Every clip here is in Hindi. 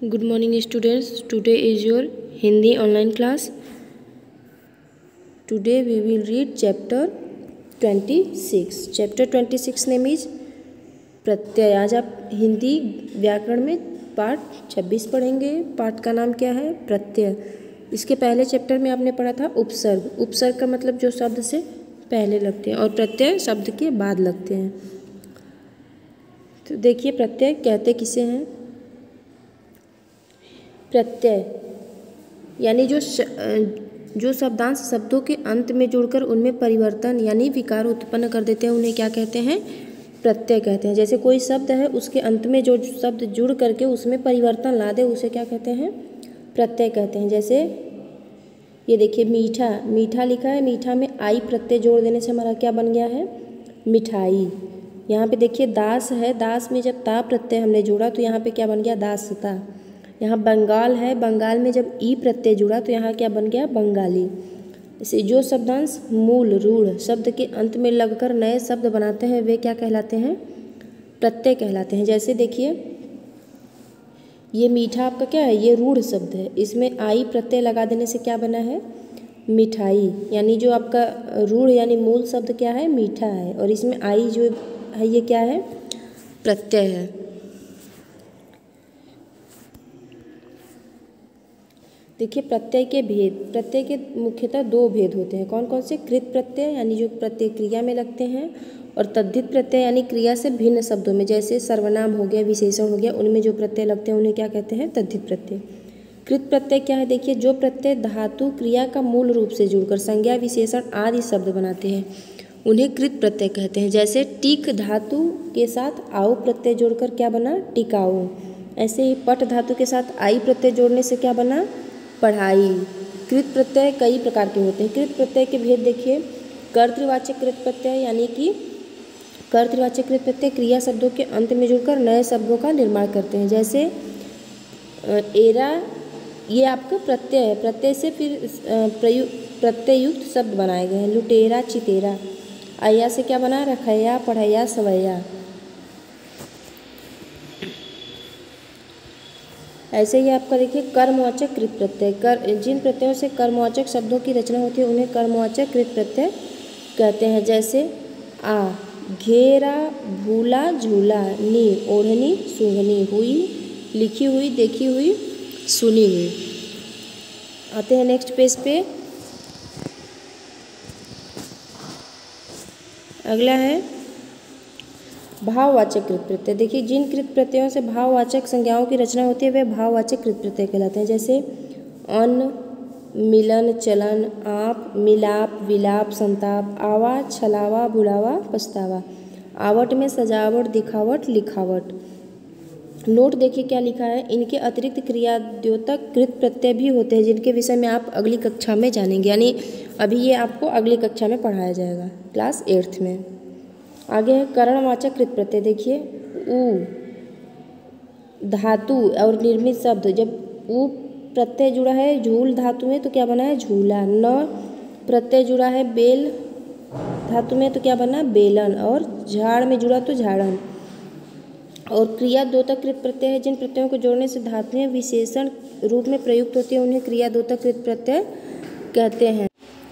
Good morning students. Today is your Hindi online class. Today we will read chapter 26. Chapter 26 name is प्रत्यय। आज आप हिंदी व्याकरण में पाठ 26 पढ़ेंगे। पाठ का नाम क्या है? प्रत्यय। इसके पहले चैप्टर में आपने पढ़ा था उपसर्ग। उपसर्ग का मतलब जो शब्द से पहले लगते हैं और प्रत्यय शब्द के बाद लगते हैं। तो देखिए प्रत्यय कहते किसे हैं? प्रत्यय यानी जो शब्दांश शब्दों के अंत में जुड़कर उनमें परिवर्तन यानी विकार उत्पन्न कर देते हैं, उन्हें क्या कहते हैं? प्रत्यय कहते हैं। जैसे कोई शब्द है, उसके अंत में जो शब्द जुड़ करके उसमें परिवर्तन ला दे, उसे क्या कहते हैं? प्रत्यय कहते हैं। जैसे ये देखिए मीठा, मीठा लिखा है, मीठा में आई प्रत्यय जोड़ देने से हमारा क्या बन गया है? मिठाई। यहाँ पे देखिए दास है, दास में जब ता प्रत्यय हमने जोड़ा तो यहाँ पे क्या बन गया? दासता। यहाँ बंगाल है, बंगाल में जब ई प्रत्यय जुड़ा तो यहाँ क्या बन गया? बंगाली। इसे जो शब्दांश मूल रूढ़ शब्द के अंत में लगकर नए शब्द बनाते हैं वे क्या कहलाते हैं? प्रत्यय कहलाते हैं। जैसे देखिए ये मीठा आपका क्या है? ये रूढ़ शब्द है, इसमें आई प्रत्यय लगा देने से क्या बना है? मिठाई। यानी जो आपका रूढ़ यानी मूल शब्द क्या है? मीठा है, और इसमें आई जो है ये क्या है? प्रत्यय है। देखिए प्रत्यय के भेद। प्रत्यय के मुख्यतः दो भेद होते हैं। कौन कौन से? कृत प्रत्यय यानी जो प्रत्यय क्रिया में लगते हैं, और तद्धित प्रत्यय यानी क्रिया से भिन्न शब्दों में, जैसे सर्वनाम हो गया, विशेषण हो गया, उनमें जो प्रत्यय लगते हैं उन्हें क्या कहते हैं? तद्धित प्रत्यय। कृत प्रत्यय क्या है? देखिए जो प्रत्यय धातु क्रिया का मूल रूप से जुड़कर संज्ञा विशेषण आदि शब्द बनाते हैं उन्हें कृत प्रत्यय कहते हैं। जैसे टिक धातु के साथ आउ प्रत्यय जोड़कर क्या बना? टिकाऊ। ऐसे ही पट धातु के साथ आई प्रत्यय जोड़ने से क्या बना? पढ़ाई। कृत प्रत्यय कई प्रकार के होते हैं। कृत प्रत्यय के भेद देखिए। कर्तृवाचक कृत प्रत्यय यानी कि कर्तृवाचक कृत प्रत्यय क्रिया शब्दों के अंत में जुड़कर नए शब्दों का निर्माण करते हैं। जैसे एरा, ये आपका प्रत्यय है, प्रत्यय से फिर प्रत्ययुक्त शब्द बनाए गए हैं। लुटेरा, चितेरा। अया से क्या बना? रखैया, पढ़ैया, सवैया। ऐसे ही आपका देखिए कर्मवाचक कृत प्रत्यय। जिन प्रत्ययों से कर्मवाचक शब्दों की रचना होती है उन्हें कर्मवाचक कृत प्रत्यय कहते हैं। जैसे आ, घेरा, भूला, झूला। नी, ओढ़नी, सूंघनी। हुई, लिखी हुई, देखी हुई, सुनी हुई। आते हैं नेक्स्ट पेज पे। अगला है भाववाचक कृत प्रत्यय। देखिए जिन कृत प्रत्ययों से भाववाचक संज्ञाओं की रचना होती है वे भाववाचक कृत प्रत्यय कहलाते हैं। जैसे अन्न, मिलन, चलन। आप, मिलाप, विलाप, संताप। आवा, छलावा, बुलावा, पछतावा। आवट में सजावट, दिखावट, लिखावट। नोट देखिए क्या लिखा है। इनके अतिरिक्त क्रियाद्योतक कृत प्रत्यय भी होते हैं जिनके विषय में आप अगली कक्षा में जानेंगे, यानी अभी ये आपको अगली कक्षा में पढ़ाया जाएगा, क्लास 8th में। आगे है करणवाचक कृत प्रत्यय। देखिए उ धातु और निर्मित शब्द, जब उ प्रत्यय जुड़ा है झूल धातु में तो क्या बना है? झूला। न प्रत्यय जुड़ा है बेल धातु में तो क्या बना? बेलन। और झाड़ में जुड़ा तो झाड़न। और क्रियाद्योतक कृत प्रत्यय है जिन प्रत्ययों को जोड़ने से धातुएं विशेषण रूप में प्रयुक्त होती है उन्हें क्रियाद्योतक कृत प्रत्यय कहते हैं।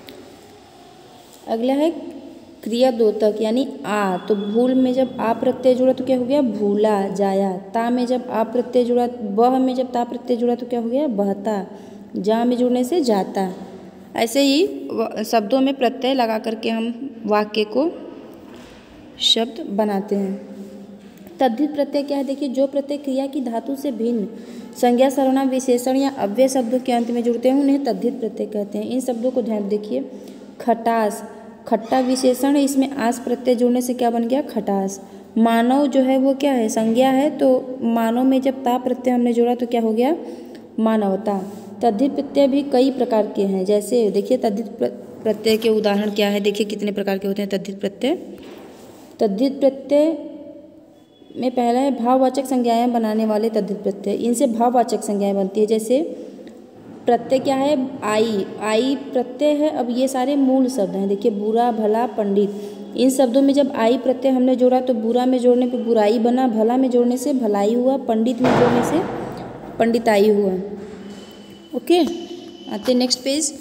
अगला है क्रियाद्योतक यानी आ। तो भूल में जब आ प्रत्यय जुड़ा तो क्या हो गया? भूला, जाया। ता में जब आ प्रत्यय जुड़ा, बह में जब ता प्रत्यय जुड़ा तो क्या हो गया? बहता। जा में जुड़ने से जाता। ऐसे ही शब्दों में प्रत्यय लगा करके हम वाक्य को शब्द बनाते हैं। तद्धित प्रत्यय क्या है? देखिए जो प्रत्यय क्रिया की धातु से भिन्न संज्ञा, सर्वनाम, विशेषण या अव्यय शब्दों के अंत में जुड़ते हैं उन्हें तद्धित प्रत्यय कहते हैं। इन शब्दों को ध्यान देखिए। खटास, खट्टा विशेषण है, इसमें आस प्रत्यय जोड़ने से क्या बन गया? खटास। मानव जो है वो क्या है? संज्ञा है, तो मानव में जब ता प्रत्यय हमने जोड़ा तो क्या हो गया? मानवता। तद्धित प्रत्यय भी कई प्रकार के हैं। जैसे देखिए तद्धित प्रत्यय के उदाहरण क्या है? देखिए कितने प्रकार के होते हैं तद्धित प्रत्यय। तद्धित प्रत्यय में पहला है भाववाचक संज्ञाएं बनाने वाले तद्धित प्रत्यय। इनसे भाववाचक संज्ञाएं बनती है। जैसे प्रत्यय क्या है? आई, आई प्रत्यय है। अब ये सारे मूल शब्द हैं। देखिए बुरा, भला, पंडित। इन शब्दों में जब आई प्रत्यय हमने जोड़ा तो बुरा में जोड़ने पे बुराई बना, भला में जोड़ने से भलाई हुआ, पंडित में जोड़ने से पंडिताई हुआ। ओके, आते नेक्स्ट पेज।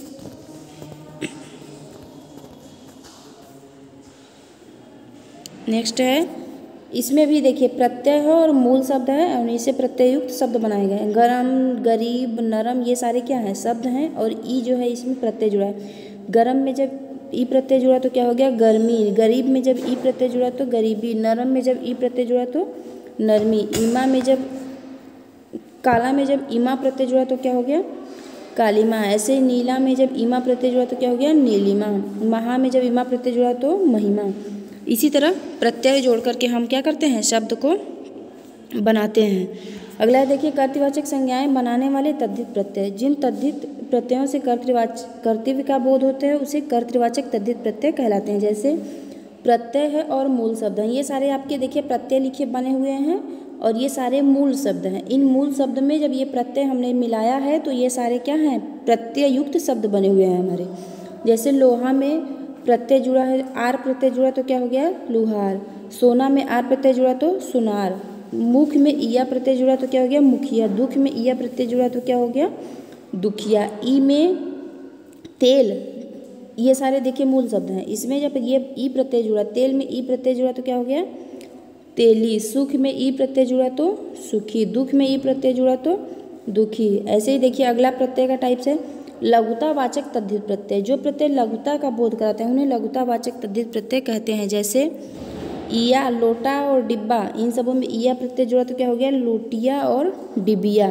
नेक्स्ट है, इसमें भी देखिए प्रत्यय है और मूल शब्द है और इसे प्रत्ययुक्त शब्द बनाए गए हैं। गरम, गरीब, नरम, ये सारे क्या हैं, शब्द हैं और ई जो है इसमें प्रत्यय जुड़ा है। गरम में जब ई प्रत्यय जुड़ा तो क्या हो गया, गर्मी। गरीब में जब ई प्रत्यय जुड़ा तो गरीबी। नरम में जब ई प्रत्यय जुड़ा तो नरमी। ईमा में जब, काला में जब ईमा प्रत्यय जुड़ा तो क्या हो गया, कालीमा। ऐसे ही नीला में जब ईमा प्रत्यय जुड़ा तो क्या हो गया, नीलिमा। महा में जब ईमा प्रत्यय जुड़ा तो महिमा। इसी तरह प्रत्यय जोड़ करके हम क्या करते हैं, शब्द को बनाते हैं। अगला देखिए, कर्तृवाचक संज्ञाएं बनाने वाले तद्धित प्रत्यय। जिन तद्धित प्रत्ययों से कर्तव्य का बोध होता है उसे कर्तृवाचक तद्धित प्रत्यय कहलाते हैं। जैसे प्रत्यय है और मूल शब्द हैं, ये सारे आपके देखिए प्रत्यय लिखे बने हुए हैं और ये सारे मूल शब्द हैं। इन मूल शब्द में जब ये प्रत्यय हमने मिलाया है तो ये सारे क्या हैं, प्रत्यय युक्त शब्द बने हुए हैं हमारे। जैसे लोहा में प्रत्यय जुड़ा है, आर प्रत्यय जुड़ा तो क्या हो गया, लुहार। सोना में आर प्रत्यय जुड़ा तो सुनार। मुख में इया प्रत्यय जुड़ा तो क्या हो गया, मुखिया। दुख में इया प्रत्यय जुड़ा तो क्या हो गया, दुखिया। ई में तेल, ये सारे देखिए मूल शब्द हैं। इसमें जब ये ई प्रत्यय जुड़ा, तेल में ई प्रत्यय जुड़ा तो क्या हो गया, तेली। सुख में ई प्रत्यय जुड़ा तो सुखी। दुख में ई प्रत्यय जुड़ा तो दुखी। ऐसे ही देखिए अगला प्रत्यय का टाइप्स है लघुतावाचक तद्धित प्रत्यय। जो प्रत्यय लघुता का बोध कराते हैं उन्हें लघुतावाचक तद्धित प्रत्यय कहते हैं। जैसे इया, लोटा और डिब्बा, इन सबों में इया प्रत्यय जुड़ा तो क्या हो गया, लोटिया और डिबिया।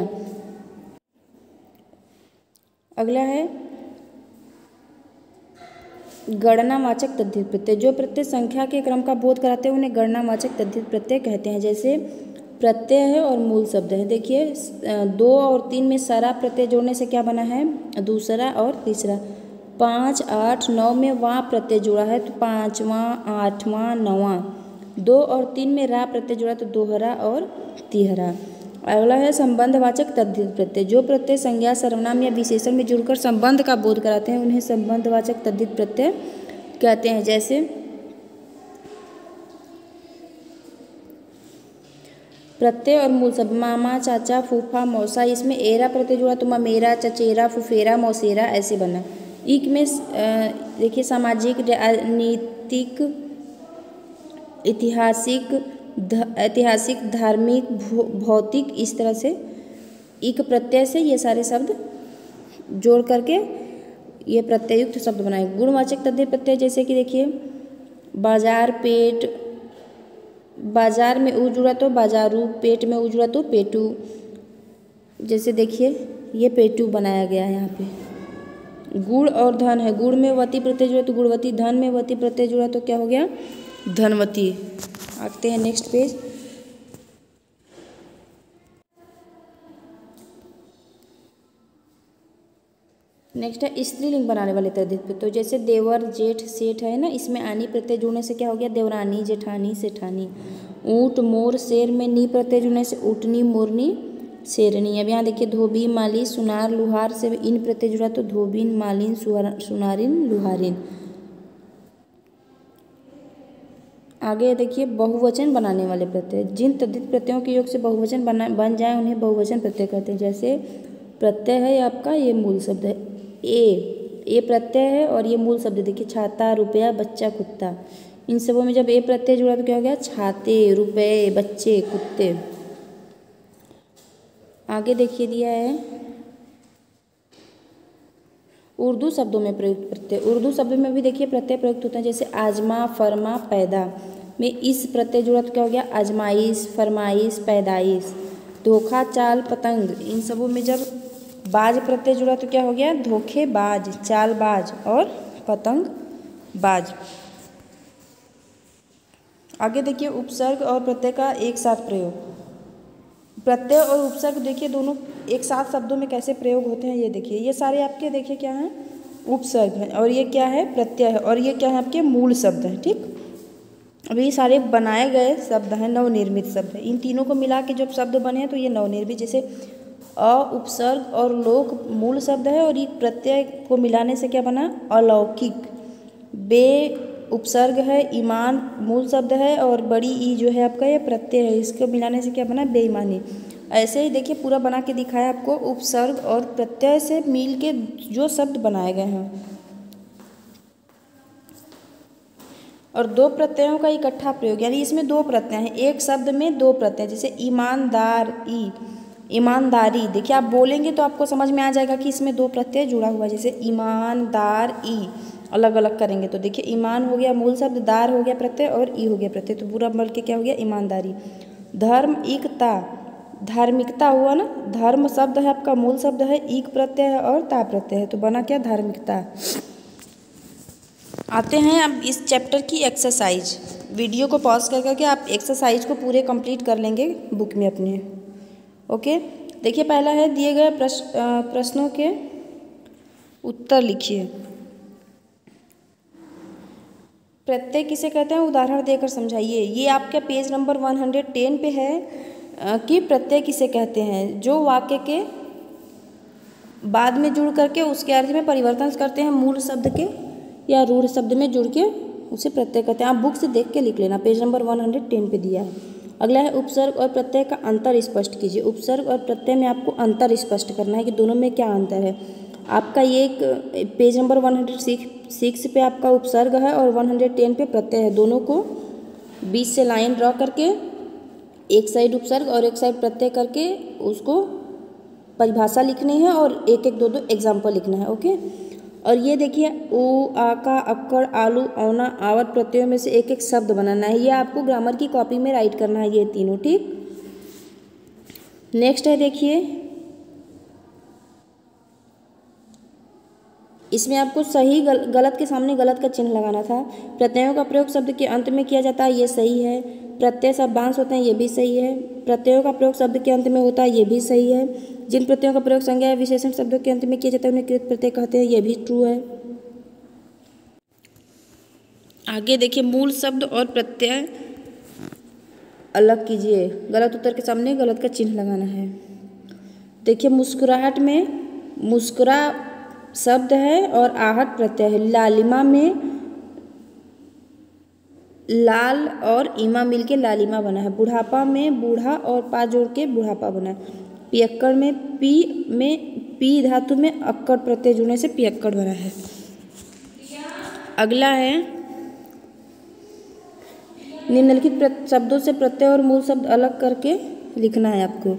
अगला है गणनावाचक तद्धित प्रत्यय। जो प्रत्यय संख्या के क्रम का बोध कराते हैं उन्हें गणनावाचक तद्धित प्रत्यय कहते हैं। जैसे प्रत्यय है और मूल शब्द है। देखिए 2 और 3 में सरा प्रत्यय जोड़ने से क्या बना है, दूसरा और तीसरा। 5, 8, 9 में वां प्रत्यय जुड़ा है तो पांचवां, आठवां, नौवां। 2 और 3 में रा प्रत्यय जुड़ा तो दोहरा और तिहरा। अगला है संबंधवाचक तद्धित प्रत्यय। जो प्रत्यय संज्ञा, सर्वनाम या विशेषण में जुड़कर संबंध का बोध कराते हैं उन्हें संबंधवाचक तद्धित प्रत्यय कहते हैं। जैसे प्रत्यय और मूल शब्द मामा, चाचा, फूफा, मौसा, इसमें एरा प्रत्यय जुड़ा तो ममेरा, चचेरा, फुफेरा, मौसेरा ऐसे बना। इक में देखिए सामाजिक, राजनीतिक, ऐतिहासिक, धार्मिक, भौतिक, इस तरह से इक प्रत्यय से ये सारे शब्द जोड़ करके ये प्रत्ययुक्त शब्द बनाए। गुणवाचक तद्धित प्रत्यय जैसे कि देखिए बाजार, पेट, बाजार में ऊ जुड़ा तो बाजारू, पेट में ऊ जुड़ा तो पेटू। जैसे देखिए ये पेटू बनाया गया है यहाँ पे। गुड़ और धन है, गुड़ में वती प्रत्यय जुड़ा तो गुणवती, धन में वती प्रत्यय जुड़ा तो क्या हो गया, धनवती। आते हैं नेक्स्ट पेज। नेक्स्ट है स्त्रीलिंग बनाने वाले तद्धित प्रत्यय। तो जैसे देवर, जेठ, सेठ है ना, इसमें आनी प्रत्यय जुड़ने से क्या हो गया, देवरानी, जेठानी, सेठानी। ऊँट, मोर, शेर में नी प्रत्यय जुड़ने से ऊँटनी, मोरनी, शेरनी। अब यहाँ देखिए धोबी, माली, सुनार, लुहार से इन प्रत्यय जुड़ा तो धोबिन, मालिन, सुनारिन, लुहारिन। आगे देखिए बहुवचन बनाने वाले प्रत्यय। जिन तद्धित प्रत्ययों के योग से बहुवचन बन जाए उन्हें बहुवचन प्रत्यय कहते हैं। जैसे प्रत्यय है आपका, ये मूल शब्द है ए प्रत्यय है और ये मूल शब्द देखिए छाता, रुपया, बच्चा, कुत्ता। इन सबों में जब ए प्रत्यय जुड़ा तो क्या हो गया, छाते, रुपए, बच्चे, कुत्ते। आगे देखिए दिया है उर्दू शब्दों में प्रयुक्त प्रत्यय। उर्दू शब्द में भी देखिए प्रत्यय प्रयुक्त होता है। जैसे आजमा, फरमा, पैदा में इस प्रत्यय जुड़ा तो क्या हो गया, आजमाइश, फरमाइश, पैदाइश। धोखा, चाल, पतंग, इन सबों में जब बाज प्रत्यय जुड़ा तो क्या हो गया, धोखेबाज, चालबाज और पतंग बाज। आगे देखिए उपसर्ग और प्रत्यय का एक साथ प्रयोग। प्रत्यय और उपसर्ग देखिए दोनों एक साथ शब्दों में कैसे प्रयोग होते हैं ये देखिए। ये सारे आपके देखिए क्या हैं, उपसर्ग हैं और ये क्या है, प्रत्यय है और ये क्या है आपके मूल शब्द हैं। ठीक, अब ये सारे बनाए गए शब्द हैं, नवनिर्मित शब्द हैं। इन तीनों को मिला के जब शब्द बने हैं तो ये नवनिर्मित। जैसे अ, उपसर्ग और लोक मूल शब्द है और ये प्रत्यय को मिलाने से क्या बना, अलौकिक। बे उपसर्ग है, ईमान मूल शब्द है और बड़ी ई जो है आपका ये प्रत्यय है, इसको मिलाने से क्या बना, बेईमानी। ऐसे ही देखिए पूरा बना के दिखाया आपको। उपसर्ग और प्रत्यय से मिल के जो शब्द बनाए गए हैं और दो प्रत्ययों का इकट्ठा प्रयोग, यानी इसमें दो प्रत्यय हैं, एक शब्द में दो प्रत्यय, जैसे ईमानदार ई, ईमानदारी। देखिए आप बोलेंगे तो आपको समझ में आ जाएगा कि इसमें दो प्रत्यय जुड़ा हुआ है, जैसे ईमानदार ई, अलग अलग करेंगे तो देखिए ईमान हो गया मूल शब्द, दार हो गया प्रत्यय और ई हो गया प्रत्यय, तो पूरा मिल के क्या हो गया ईमानदारी। धार्मिकता, धार्मिकता हुआ ना, धर्म शब्द है आपका मूल शब्द है, ईक प्रत्यय है और ता प्रत्यय है, तो बना क्या धार्मिकता। आते हैं अब इस चैप्टर की एक्सरसाइज। वीडियो को पॉज कर करके आप एक्सरसाइज को पूरे कंप्लीट कर लेंगे बुक में अपने। ओके, देखिए पहला है दिए गए प्रश्नों के उत्तर लिखिए। प्रत्यय किसे कहते हैं, उदाहरण देकर समझाइए। ये आपके पेज नंबर 110 पे है कि प्रत्यय किसे कहते हैं, जो वाक्य के बाद में जुड़ करके उसके अर्थ में परिवर्तन करते हैं, मूल शब्द के या रूढ़ शब्द में जुड़ के उसे प्रत्यय कहते हैं। आप बुक से देख के लिख लेना, पेज नंबर 110 पे दिया है। अगला है उपसर्ग और प्रत्यय का अंतर स्पष्ट कीजिए। उपसर्ग और प्रत्यय में आपको अंतर स्पष्ट करना है कि दोनों में क्या अंतर है। आपका ये एक पेज नंबर 106 पे आपका उपसर्ग है और 110 पे प्रत्यय है। दोनों को बीच से लाइन ड्रॉ करके एक साइड उपसर्ग और एक साइड प्रत्यय करके उसको परिभाषा लिखनी है और एक एक दो दो एग्जाम्पल लिखना है। ओके, और ये देखिए ऊ, आका, अक्कड़, आलू, औना, आवत प्रत्ययों में से एक एक शब्द बनाना है। ये आपको ग्रामर की कॉपी में राइट करना है, ये तीनों। ठीक, नेक्स्ट है देखिए, इसमें आपको सही गलत के सामने गलत का चिन्ह लगाना था। प्रत्ययों का प्रयोग शब्द के अंत में किया जाता है, ये सही है। प्रत्यय शब्दांश होते हैं, ये भी सही है। प्रत्ययों का प्रयोग शब्द के अंत में होता है, ये भी सही है। जिन प्रत्ययों का प्रयोग संज्ञा या विशेषण शब्दों के अंत में किया जाता है उन्हें कृत प्रत्यय कहते हैं, ये भी ट्रू है। आगे देखिए, मूल शब्द और प्रत्यय अलग कीजिए। गलत उत्तर के सामने गलत का चिन्ह लगाना है। देखिए मुस्कुराहट में मुस्कुरा शब्द है और आहट प्रत्यय है। लालिमा में लाल और ईमा मिलके लालिमा बना है। बुढ़ापा में बूढ़ा और पा जोड़ के बुढ़ापा बना है। पियक्कड़ में पी धातु में अक्कड़ प्रत्यय जुड़ने से पियक्कड़ बना है। अगला है निम्नलिखित शब्दों से प्रत्यय और मूल शब्द अलग करके लिखना है आपको।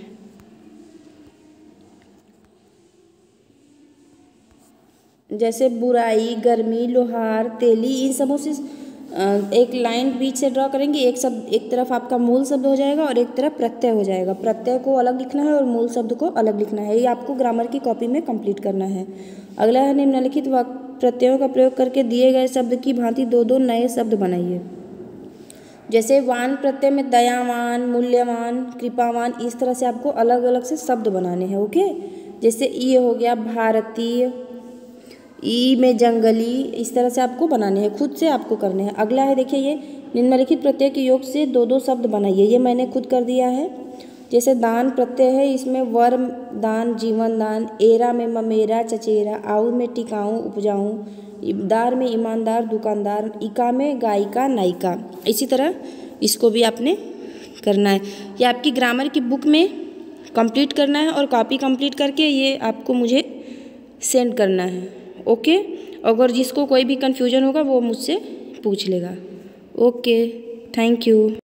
जैसे बुराई, गर्मी, लोहार, तेली, इन सबों से एक लाइन बीच से ड्रॉ करेंगे। एक शब्द एक तरफ आपका मूल शब्द हो जाएगा और एक तरफ प्रत्यय हो जाएगा। प्रत्यय को अलग लिखना है और मूल शब्द को अलग लिखना है। ये आपको ग्रामर की कॉपी में कंप्लीट करना है। अगला है निम्नलिखित प्रत्ययों का प्रयोग करके दिए गए शब्द की भांति दो दो नए शब्द बनाइए। जैसे वान प्रत्यय में दयावान, मूल्यवान, कृपावान, इस तरह से आपको अलग अलग से शब्द बनाने हैं। ओके, जैसे ये हो गया भारतीय, ई में जंगली, इस तरह से आपको बनाने हैं, खुद से आपको करने हैं। अगला है देखिए, ये निम्नलिखित प्रत्यय के योग से दो दो शब्द बनाइए। ये मैंने खुद कर दिया है। जैसे दान प्रत्यय है, इसमें वर्म दान, जीवन दान, एरा में ममेरा, चचेरा, आऊ में टिकाऊं, उपजाऊं, दार में ईमानदार, दुकानदार, इका में गायिका, नायिका। इसी तरह इसको भी आपने करना है। ये आपकी ग्रामर की बुक में कंप्लीट करना है और कॉपी कंप्लीट करके ये आपको मुझे सेंड करना है। ओके, अगर जिसको कोई भी कन्फ्यूजन होगा वो मुझसे पूछ लेगा। Okay, thank you.